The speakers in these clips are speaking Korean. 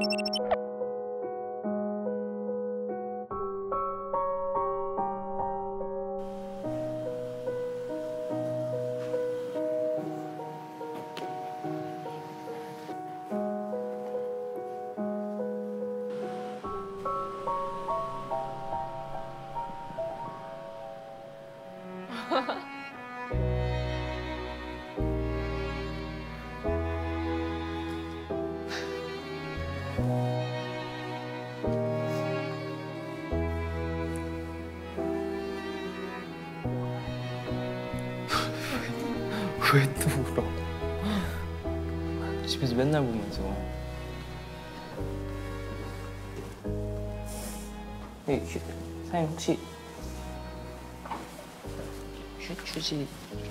왜 또 울어? 집에서 맨날 보면서. 사장님 혹시 휴지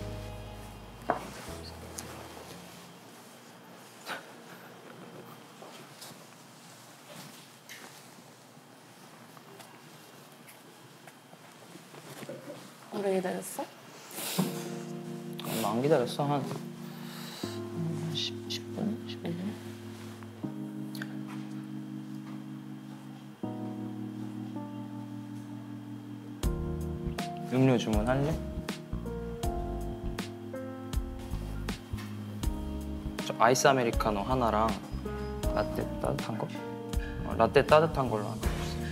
오래 기다렸어? 얼마 안 기다렸어. 한 10분? 15분? 음료 주문할래? 저 아이스 아메리카노 하나랑 라떼 따뜻한 거? 라떼 따뜻한 걸로 하나 주세요.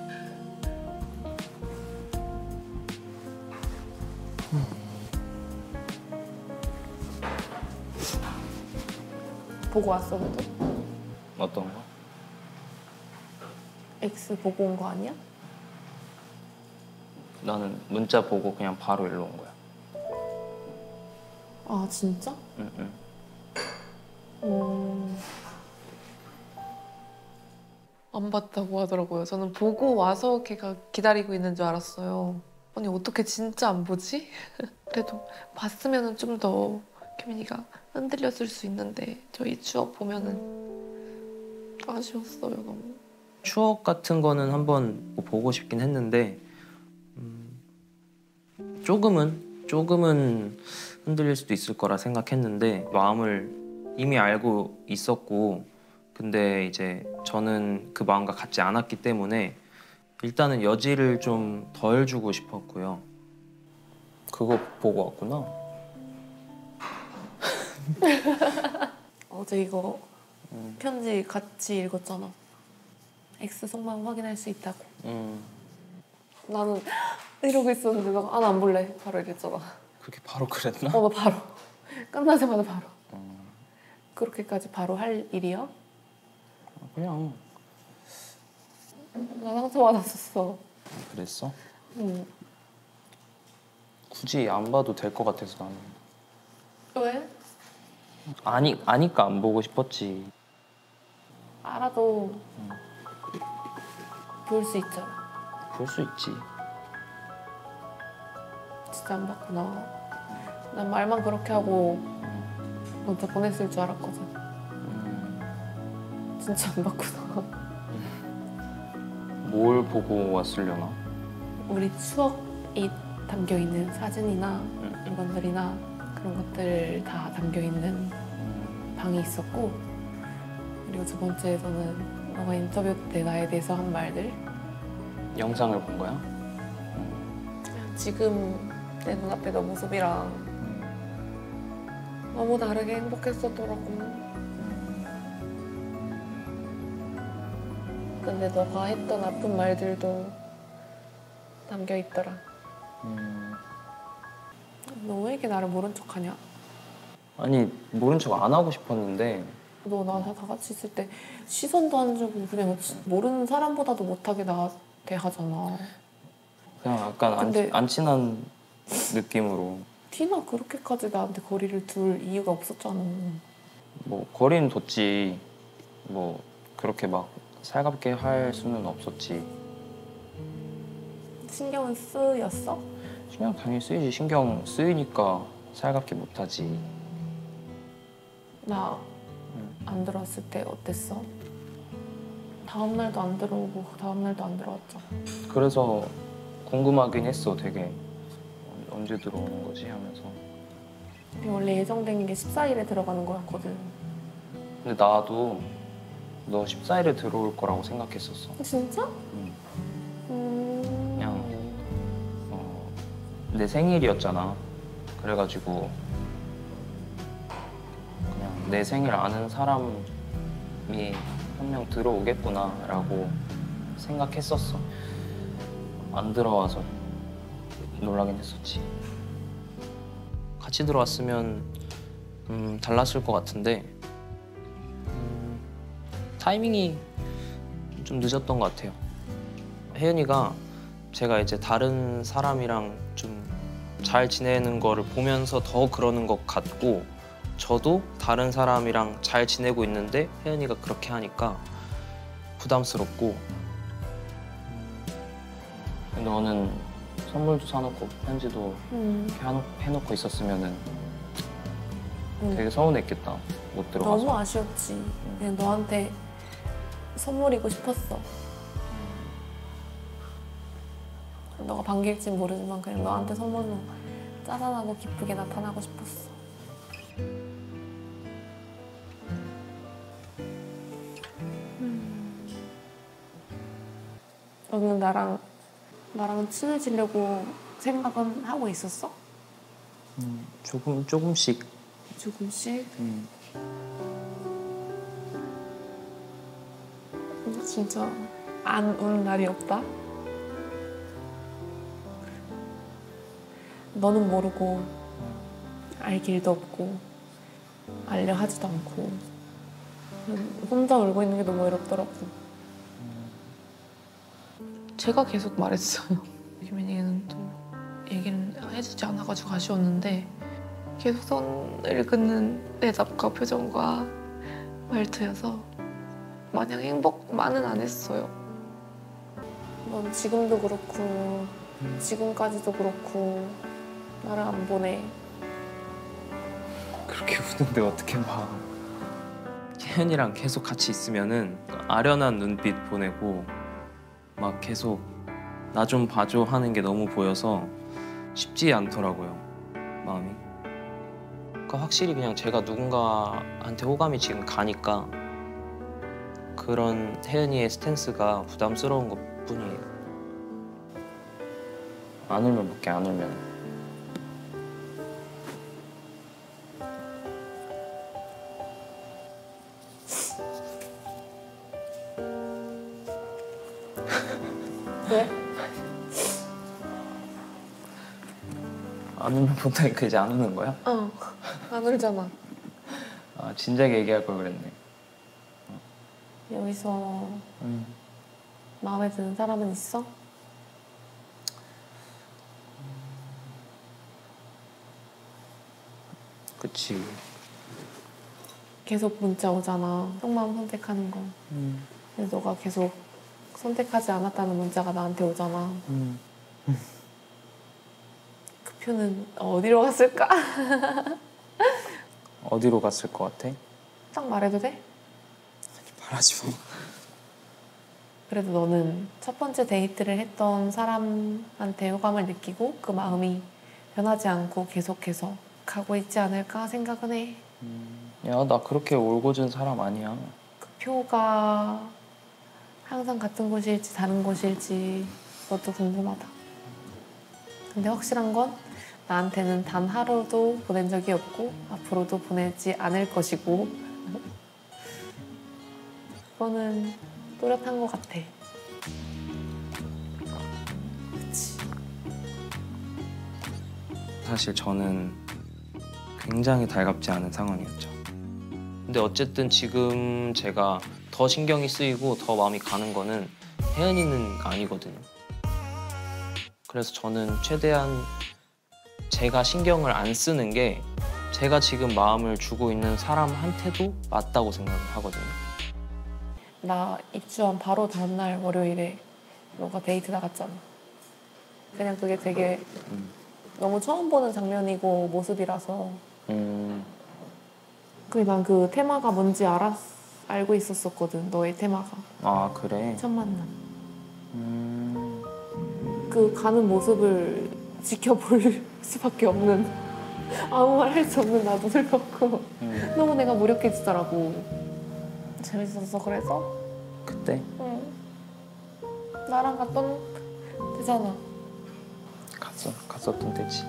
보고 왔어, 그래도? 어떤 거? X 보고 온 거 아니야? 나는 문자 보고 그냥 바로 일로 온 거야. 아, 진짜? 응. 안 봤다고 하더라고요. 저는 보고 와서 걔가 기다리고 있는 줄 알았어요. 아니, 어떻게 진짜 안 보지? 그래도 봤으면 좀 더 규민이가 흔들렸을 수 있는데 저희 추억 보면은 아쉬웠어요, 너무. 추억 같은 거는 한번 보고 싶긴 했는데 조금은 흔들릴 수도 있을 거라 생각했는데 마음을 이미 알고 있었고 근데 이제 저는 그 마음과 같지 않았기 때문에 일단은 여지를 좀 덜 주고 싶었고요. 그거 보고 왔구나. 어제 이거 편지 같이 읽었잖아. X 속마음 확인할 수 있다고. 나는 이러고 있었는데 너가 안 볼래? 바로 이랬잖아. 그렇게 바로 그랬나? 나 바로. 끝나자마자 바로. 그렇게까지 바로 할 일이야? 그냥 나 상처받았었어. 그랬어? 응. 굳이 안 봐도 될 것 같아서 나는. 왜? 아니까 안 보고 싶었지. 알아도 볼 수 있잖아. 볼 수 있지. 진짜 안 봤구나. 난 말만 그렇게 하고 먼저 보냈을 줄 알았거든. 진짜 안 봤구나. 뭘 보고 왔으려나? 우리 추억이 담겨있는 사진이나 물건들이나 그런 것들 다 담겨있는 방이 있었고 그리고 두 번째에서는 너가 인터뷰 때 나에 대해서 한 말들 영상을 본 거야? 지금 내 눈앞에 너 모습이랑 너무 다르게 행복했었더라고. 근데 너가 했던 아픈 말들도 담겨있더라. 너 왜 이렇게 나를 모른 척하냐? 아니 모른 척 안 하고 싶었는데 너 나 다 같이 있을 때 시선도 안 주고 그냥 모르는 사람보다도 못하게 나 대하잖아. 그냥 약간 근데 안 친한 느낌으로. 티나 그렇게까지 나한테 거리를 둘 이유가 없었잖아. 뭐 거리는 뒀지. 뭐 그렇게 막 살갑게 할 수는 없었지. 신경은 쓰였어? 신경 당연히 쓰이지. 신경 쓰이니까 살갑게 못하지. 나 안 들어왔을 때 어땠어? 다음 날도 안 들어오고 다음 날도 안 들어왔잖아. 그래서 궁금하긴 했어. 되게 언제 들어오는 거지 하면서. 원래 예정된 게 14일에 들어가는 거였거든. 근데 나도 너 14일에 들어올 거라고 생각했었어. 진짜? 응. 음... 그냥 내 생일이었잖아. 그래가지고 그냥 내 생일 아는 사람이 한 명 들어오겠구나라고 생각했었어. 안 들어와서 놀라긴 했었지. 같이 들어왔으면 달랐을 것 같은데 타이밍이 좀 늦었던 것 같아요. 혜연이가 제가 이제 다른 사람이랑 좀 잘 지내는 거를 보면서 더 그러는 것 같고, 저도 다른 사람이랑 잘 지내고 있는데 혜연이가 그렇게 하니까 부담스럽고, 너는 선물도 사놓고 편지도 이렇게 해놓고 있었으면은 되게 서운했겠다. 못 들어가서. 너무 아쉬웠지. 그냥 너한테 선물이고 싶었어. 너가 반길진 모르지만 그냥 너한테 선물로 짜잔하고 기쁘게 나타나고 싶었어. 너는 나랑 친해지려고 생각은 하고 있었어? 조금씩. 조금씩? 진짜 안 운 날이 없다? 너는 모르고 알 길도 없고 알려 하지도 않고 혼자 울고 있는 게 너무 외롭더라고. 제가 계속 말했어요. 김민희는 또 얘기는 해주지 않아가지고 아쉬웠는데 계속 선을 긋는 대답과 표정과 말투여서 마냥 행복만은 안 했어요. 넌 지금도 그렇고 지금까지도 그렇고 나를 안 보내. 그렇게 우는데 어떻게 봐. 혜연이랑 계속 같이 있으면은 아련한 눈빛 보내고 막 계속 나 좀 봐줘 하는 게 너무 보여서 쉽지 않더라고요, 마음이. 그러니까 확실히 그냥 제가 누군가한테 호감이 지금 가니까 그런 혜연이의 스탠스가 부담스러운 것뿐이에요. 안 울면 볼게, 안 울면. 왜? 안 울면 본다니까 이제 안 우는 거야? 안 울잖아. 아, 진작에 얘기할 걸 그랬네. 여기서 마음에 드는 사람은 있어? 그치. 계속 문자 오잖아. 속마음 선택하는 거. 근데 너가 계속 선택하지 않았다는 문자가 나한테 오잖아. 그 표는 어디로 갔을까? 어디로 갔을 것 같아? 딱 말해도 돼? 말하지 마. 그래도 너는 첫 번째 데이트를 했던 사람한테 호감을 느끼고 그 마음이 변하지 않고 계속해서 가고 있지 않을까 생각은 해. 야, 나 그렇게 올곧은 사람 아니야. 그 표가 항상 같은 곳일지 다른 곳일지 그것도 궁금하다. 근데 확실한 건 나한테는 단 하루도 보낸 적이 없고 앞으로도 보내지 않을 것이고 그거는 또렷한 것 같아. 그치. 사실 저는 굉장히 달갑지 않은 상황이었죠. 근데 어쨌든 지금 제가 더 신경이 쓰이고 더 마음이 가는 거는 혜연이는 아니거든요. 그래서 저는 최대한 제가 신경을 안 쓰는 게 제가 지금 마음을 주고 있는 사람한테도 맞다고 생각을 하거든요. 나 입주한 바로 다음날 월요일에 너가 데이트 나갔잖아. 그냥 그게 되게 너무 처음 보는 장면이고 모습이라서 난 그 테마가 뭔지 알고 있었었거든. 너의 테마가. 아, 그래? 첫 만남. 그 가는 모습을 지켜볼 수밖에 없는 아무 말 할 수 없는 나도 슬펐고 너무 내가 무력해지더라고. 재밌었어 그래서? 그때 응. 나랑 갔던 데잖아. 갔었던 때지.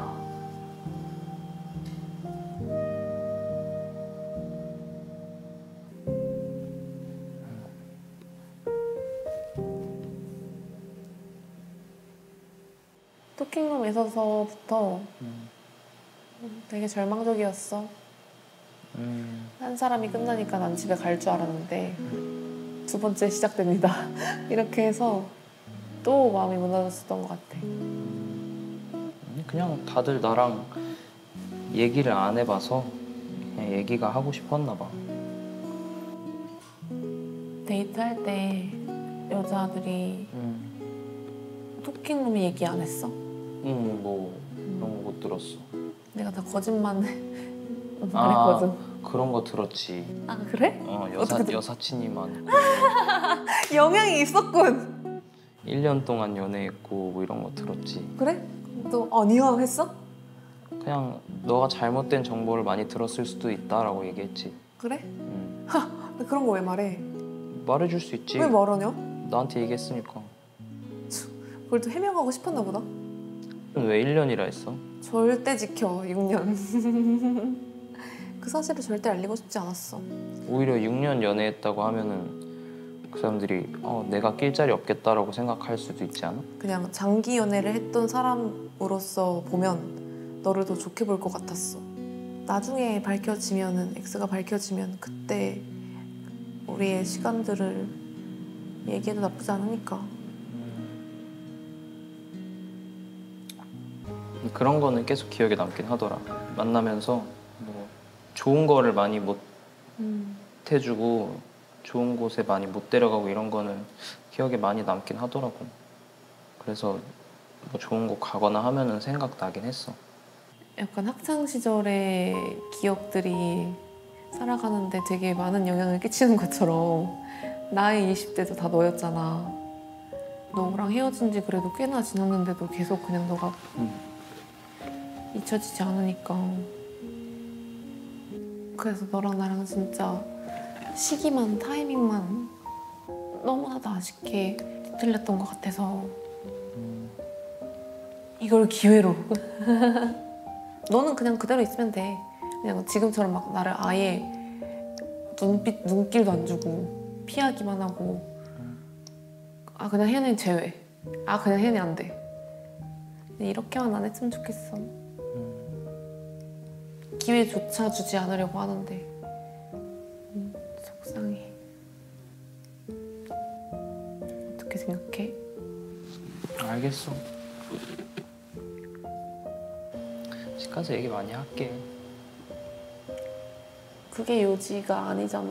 토킹룸에서부터 되게 절망적이었어. 한 사람이 끝나니까 난 집에 갈 줄 알았는데 두 번째 시작됩니다. 이렇게 해서 또 마음이 무너졌었던 것 같아. 그냥 다들 나랑 얘기를 안 해봐서 그냥 얘기가 하고 싶었나 봐. 데이트할 때 여자들이 토킹룸 얘기 안 했어? 뭐 그런 거 못 들었어. 내가 다 거짓말 말했거든. 그런 거 들었지. 아 그래? 여사친이 많고 영향이 있었군. 1년 동안 연애했고 뭐 이런 거 들었지. 그래? 너 아니야 했어? 그냥 너가 잘못된 정보를 많이 들었을 수도 있다라고 얘기했지. 그래? 근데 그런 거 왜 말해? 말해줄 수 있지. 왜 말하냐? 나한테 얘기했으니까. 그걸 또 해명하고 싶었나 보다. 왜 1년이라 했어? 절대 지켜 6년. 그 사실을 절대 알리고 싶지 않았어. 오히려 6년 연애했다고 하면은 그 사람들이 내가 낄 자리 없겠다라고 생각할 수도 있지 않아? 그냥 장기 연애를 했던 사람으로서 보면 너를 더 좋게 볼 것 같았어. 나중에 밝혀지면은 X가 밝혀지면 그때 우리의 시간들을 얘기해도 나쁘지 않으니까. 그런 거는 계속 기억에 남긴 하더라. 만나면서 뭐 좋은 거를 많이 못 해주고 좋은 곳에 많이 못 데려가고 이런 거는 기억에 많이 남긴 하더라고. 그래서 뭐 좋은 곳 가거나 하면은 생각나긴 했어. 약간 학창 시절의 기억들이 살아가는데 되게 많은 영향을 끼치는 것처럼 나의 20대도 다 너였잖아. 너랑 헤어진 지 그래도 꽤나 지났는데도 계속 그냥 너가 잊혀지지 않으니까. 그래서 너랑 나랑 진짜 시기만, 타이밍만 너무나도 아쉽게 뒤틀렸던 것 같아서 이걸 기회로 너는 그냥 그대로 있으면 돼. 그냥 지금처럼 막 나를 아예 눈길도 안 주고 피하기만 하고 그냥 혜연이 제외. 그냥 혜연이 안 돼. 이렇게만 안 했으면 좋겠어. 기회조차 주지 않으려고 하는데 속상해. 어떻게 생각해? 알겠어. 집 가서 얘기 많이 할게. 그게 요지가 아니잖아.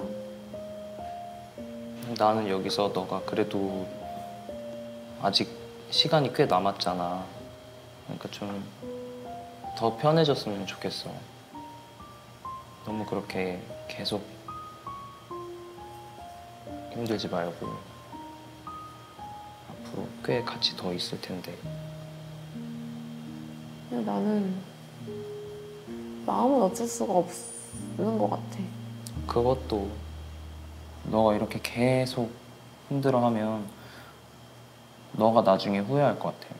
나는 여기서 너가 그래도 아직 시간이 꽤 남았잖아. 그러니까 좀 더 편해졌으면 좋겠어. 너무 그렇게 계속 힘들지 말고 앞으로 꽤 같이 더 있을 텐데. 근데 나는 마음은 어쩔 수가 없는 것 같아. 그것도 너가 이렇게 계속 힘들어하면 너가 나중에 후회할 것 같아.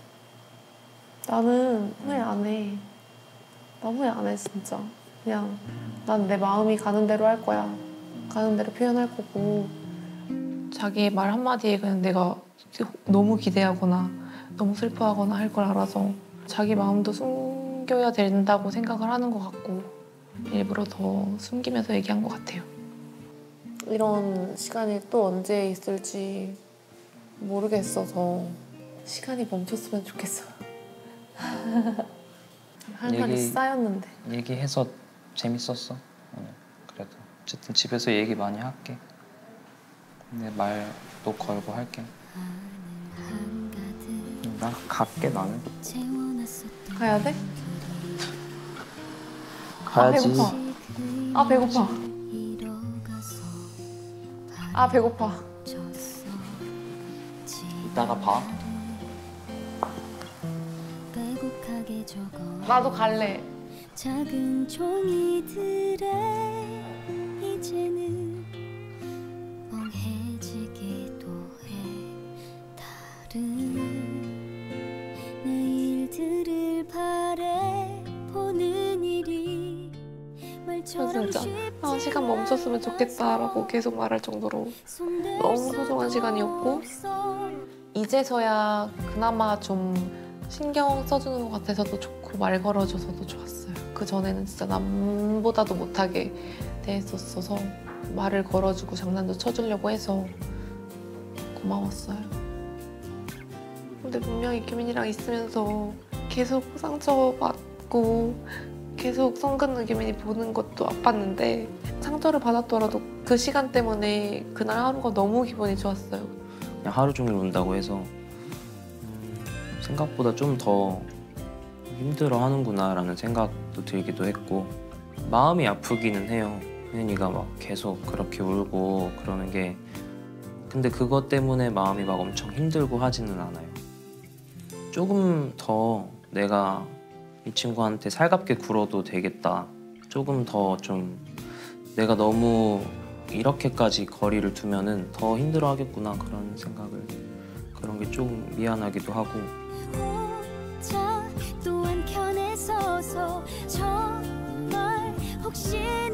나는 후회 안 해. 나 후회 안 해 진짜. 그냥 난 내 마음이 가는 대로 할 거야. 가는 대로 표현할 거고 자기의 말 한마디에 그냥 내가 너무 기대하거나 너무 슬퍼하거나 할 걸 알아서 자기 마음도 숨겨야 된다고 생각을 하는 것 같고 일부러 더 숨기면서 얘기한 것 같아요. 이런 시간이 또 언제 있을지 모르겠어서 시간이 멈췄으면 좋겠어. 할 말이 쌓였는데. 얘기해서 재밌었어. 그래도 어쨌든 집에서 얘기 많이 할게. 내 말도 걸고 할게. 나 갈게 나는. 가야 돼? 가야지. 배고파. 배고파. 이따가 봐. 나도 갈래. 작은 종이들에 이제는 시간 멈췄으면 좋겠다라고 계속 말할 정도로 너무 소중한 시간이었고 이제서야 그나마 좀 신경 써주는 것 같아서도 좋고 말 걸어줘서도 좋았어요. 그 전에는 진짜 남보다도 못하게 대했었어서 말을 걸어주고 장난도 쳐주려고 해서 고마웠어요. 근데 분명히 규민이랑 있으면서 계속 상처받고 계속 성 긋는 규민이 보는 것도 아팠는데 상처를 받았더라도 그 시간 때문에 그날 하루가 너무 기분이 좋았어요. 그냥 하루 종일 운다고 해서 생각보다 좀 더 힘들어 하는구나라는 생각도 들기도 했고 마음이 아프기는 해요. 혜연이가 막 계속 그렇게 울고 그러는 게 근데 그것 때문에 마음이 막 엄청 힘들고 하지는 않아요. 조금 더 내가 이 친구한테 살갑게 굴어도 되겠다. 조금 더 좀 내가 너무 이렇게까지 거리를 두면은 더 힘들어 하겠구나 그런 생각을 그런 게 좀 미안하기도 하고 또 한켠에 서서 정말 혹시